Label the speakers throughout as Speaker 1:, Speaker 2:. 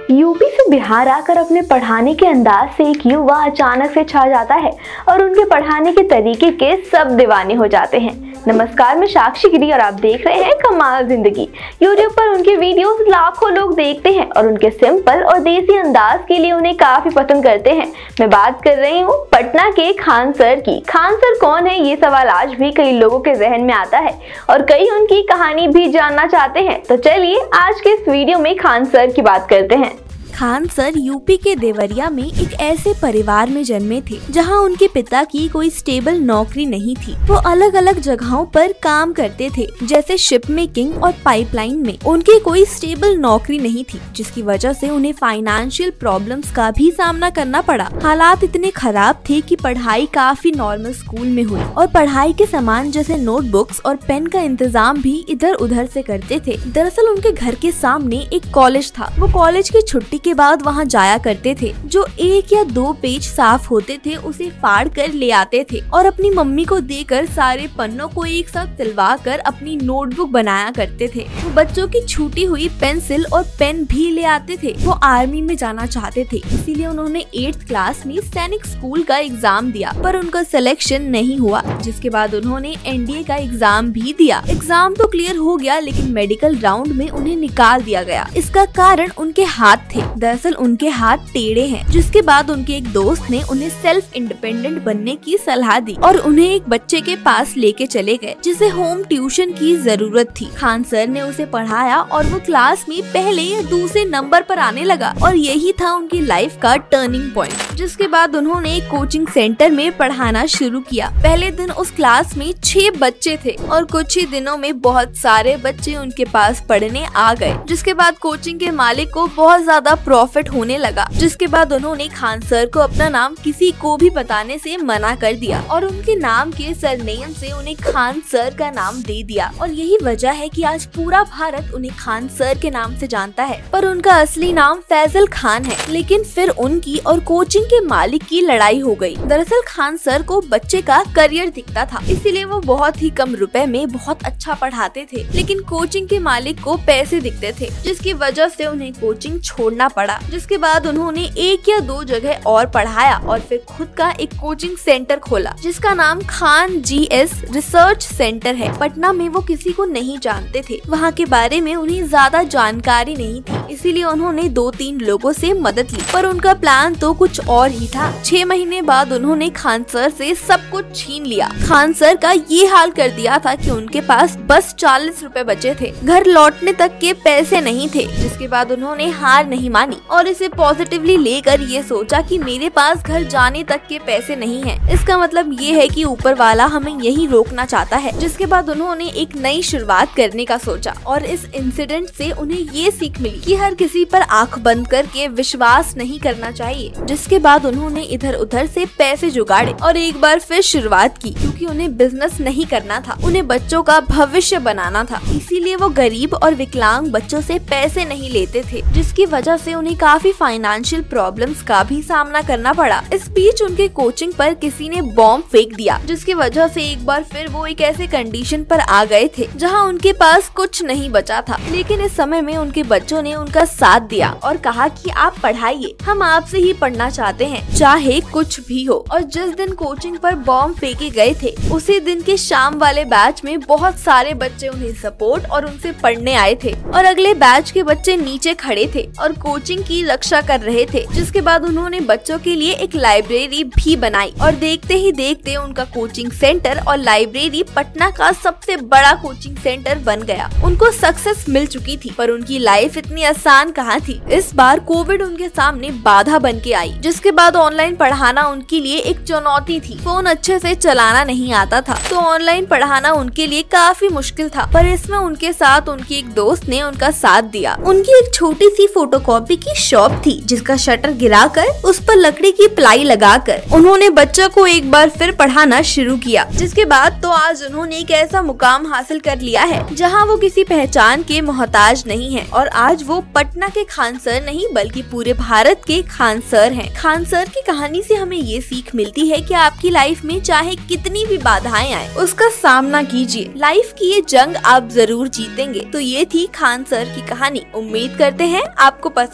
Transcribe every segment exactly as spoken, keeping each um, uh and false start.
Speaker 1: UP से बिहार आकर अपने पढ़ाने के अंदाज से एक युवा अचानक से छा जाता है और उनके पढ़ाने के तरीके के सब दीवाने हो जाते हैं। नमस्कार, मैं साक्षी गिरी और आप देख रहे हैं कमाल जिंदगी। यूट्यूब पर उनके वीडियोस लाखों लोग देखते हैं और उनके सिंपल और देसी अंदाज के लिए उन्हें काफी पसंद करते हैं। मैं बात कर रही हूँ पटना के खान सर की। खान सर कौन है, ये सवाल आज भी कई लोगों के जहन में आता है और कई उनकी कहानी भी जानना चाहते हैं। तो चलिए आज के इस वीडियो में खान सर की बात करते हैं।
Speaker 2: खान सर यूपी के देवरिया में एक ऐसे परिवार में जन्मे थे जहां उनके पिता की कोई स्टेबल नौकरी नहीं थी। वो अलग अलग जगहों पर काम करते थे, जैसे शिप मेकिंग और पाइपलाइन में। उनकी कोई स्टेबल नौकरी नहीं थी, जिसकी वजह से उन्हें फाइनेंशियल प्रॉब्लम्स का भी सामना करना पड़ा। हालात इतने खराब थे कि पढ़ाई काफी नॉर्मल स्कूल में हुई और पढ़ाई के सामान जैसे नोटबुक्स और पेन का इंतजाम भी इधर उधर से करते थे। दरअसल उनके घर के सामने एक कॉलेज था। वो कॉलेज की छुट्टी के बाद वहां जाया करते थे। जो एक या दो पेज साफ होते थे उसे फाड़ कर ले आते थे और अपनी मम्मी को देकर सारे पन्नों को एक साथ सिलवा कर अपनी नोटबुक बनाया करते थे। वो बच्चों की छूटी हुई पेंसिल और पेन भी ले आते थे। वो आर्मी में जाना चाहते थे, इसीलिए उन्होंने एट्थ क्लास में सैनिक स्कूल का एग्जाम दिया, पर उनका सिलेक्शन नहीं हुआ। जिसके बाद उन्होंने एनडीए का एग्जाम भी दिया। एग्जाम तो क्लियर हो गया, लेकिन मेडिकल राउंड में उन्हें निकाल दिया गया। इसका कारण उनके हाथ थे। दरअसल उनके हाथ टेढ़े हैं। जिसके बाद उनके एक दोस्त ने उन्हें सेल्फ इंडिपेंडेंट बनने की सलाह दी और उन्हें एक बच्चे के पास लेके चले गए जिसे होम ट्यूशन की जरूरत थी। खान सर ने उसे पढ़ाया और वो क्लास में पहले या दूसरे नंबर पर आने लगा और यही था उनकी लाइफ का टर्निंग पॉइंट। जिसके बाद उन्होंने एक कोचिंग सेंटर में पढ़ाना शुरू किया। पहले दिन उस क्लास में छह बच्चे थे और कुछ ही दिनों में बहुत सारे बच्चे उनके पास पढ़ने आ गए। जिसके बाद कोचिंग के मालिक को बहुत ज्यादा प्रॉफिट होने लगा। जिसके बाद उन्होंने खान सर को अपना नाम किसी को भी बताने से मना कर दिया और उनके नाम के सरनेम से उन्हें खान सर का नाम दे दिया। और यही वजह है कि आज पूरा भारत उन्हें खान सर के नाम से जानता है। पर उनका असली नाम फैजल खान है। लेकिन फिर उनकी और कोचिंग के मालिक की लड़ाई हो गई। दरअसल खान सर को बच्चे का करियर दिखता था, इसीलिए वो बहुत ही कम रुपए में बहुत अच्छा पढ़ाते थे। लेकिन कोचिंग के मालिक को पैसे दिखते थे, जिसकी वजह से उन्हें कोचिंग छोड़ना पड़ा। जिसके बाद उन्होंने एक या दो जगह और पढ़ाया और फिर खुद का एक कोचिंग सेंटर खोला, जिसका नाम Khan G S research centre है। पटना में वो किसी को नहीं जानते थे, वहाँ के बारे में उन्हें ज्यादा जानकारी नहीं थी, इसीलिए उन्होंने दो तीन लोगों से मदद ली। पर उनका प्लान तो कुछ और ही था। छह महीने बाद उन्होंने खान सर से सब कुछ छीन लिया। खान सर का ये हाल कर दिया था कि उनके पास बस चालीस रुपए बचे थे। घर लौटने तक के पैसे नहीं थे। जिसके बाद उन्होंने हार नहीं मानी और इसे पॉजिटिवली लेकर ये सोचा कि मेरे पास घर जाने तक के पैसे नहीं हैं। इसका मतलब ये है कि ऊपर वाला हमें यही रोकना चाहता है। जिसके बाद उन्होंने एक नई शुरुआत करने का सोचा और इस इंसिडेंट से उन्हें ये सीख मिली कि हर किसी पर आंख बंद करके विश्वास नहीं करना चाहिए। जिसके बाद उन्होंने इधर उधर से पैसे जुगाड़े और एक बार फिर शुरुआत की, क्योंकि उन्हें बिजनेस नहीं करना था, उन्हें बच्चों का भविष्य बनाना था। इसीलिए वो गरीब और विकलांग बच्चों से पैसे नहीं लेते थे, जिसकी वजह से उन्हें काफी फाइनेंशियल प्रॉब्लम्स का भी सामना करना पड़ा। इस बीच उनके कोचिंग पर किसी ने बॉम्ब फेंक दिया, जिसकी वजह से एक बार फिर वो एक ऐसे कंडीशन पर आ गए थे जहां उनके पास कुछ नहीं बचा था। लेकिन इस समय में उनके बच्चों ने उनका साथ दिया और कहा कि आप पढ़ाइए, हम आपसे ही पढ़ना चाहते हैं, चाहे कुछ भी हो। और जिस दिन कोचिंग पर बॉम्ब फेंके गए थे, उसी दिन के शाम वाले बैच में बहुत सारे बच्चे उन्हें सपोर्ट और उनसे पढ़ने आए थे और अगले बैच के बच्चे नीचे खड़े थे और कोचिंग की रक्षा कर रहे थे। जिसके बाद उन्होंने बच्चों के लिए एक लाइब्रेरी भी बनाई और देखते ही देखते उनका कोचिंग सेंटर और लाइब्रेरी पटना का सबसे बड़ा कोचिंग सेंटर बन गया। उनको सक्सेस मिल चुकी थी, पर उनकी लाइफ इतनी आसान कहाँ थी। इस बार कोविड उनके सामने बाधा बन के आई, जिसके बाद ऑनलाइन पढ़ाना उनके लिए एक चुनौती थी। फोन अच्छे से चलाना नहीं आता था, तो ऑनलाइन पढ़ाना उनके लिए काफी मुश्किल था। पर इसमें उनके साथ उनकी एक दोस्त ने उनका साथ दिया। उनकी एक छोटी सी फोटोकॉपी की शॉप थी, जिसका शटर गिराकर उस पर लकड़ी की प्लाई लगाकर उन्होंने बच्चों को एक बार फिर पढ़ाना शुरू किया। जिसके बाद तो आज उन्होंने एक ऐसा मुकाम हासिल कर लिया है जहां वो किसी पहचान के मोहताज नहीं है और आज वो पटना के खान सर नहीं बल्कि पूरे भारत के खान सर हैं। खान सर की कहानी से हमें ये सीख मिलती है कि आपकी लाइफ में चाहे कितनी भी बाधाएं आए, उसका सामना कीजिए। लाइफ की ये जंग आप जरूर जीतेंगे। तो ये थी खान सर की कहानी। उम्मीद करते हैं आपको पसंद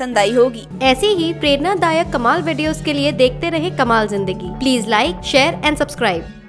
Speaker 2: पसंद आई होगी।
Speaker 3: ऐसी ही प्रेरणादायक कमाल वीडियोस के लिए देखते रहे कमाल जिंदगी। Please like, share and subscribe.